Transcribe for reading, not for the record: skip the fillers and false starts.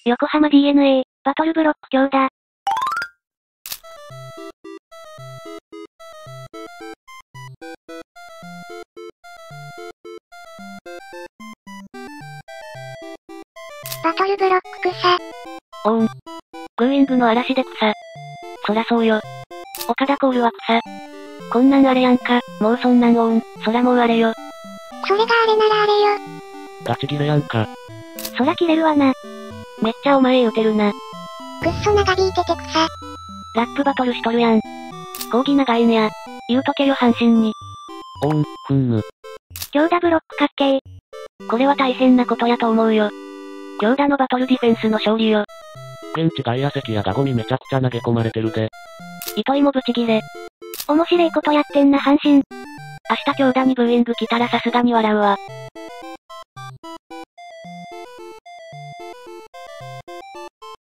横浜 DeNA、バトルブロック強打。バトルブロック草。 おーん。グーイングの嵐で草。そらそうよ。岡田コールは草。こんなんあれやんか、もうそんなんおん、そらもうあれよ。 それがあれならあれよ。 ガチギレやんか。 そら切れるわな。 めっちゃお前言うてるな。 くっそ長引いてて草。 ラップバトルしとるやん。講義長いねや。言うとけよ阪神に。 おーん、ふんぬ。 強打ブロックかっけー。 これは大変なことやと思うよ。強打のバトルディフェンスの勝利よ。 現地外野席やガゴミめちゃくちゃ投げ込まれてるで。 糸井もブチギレ。 面白いことやってんな阪神。 明日強打にブーイング来たらさすがに笑うわ。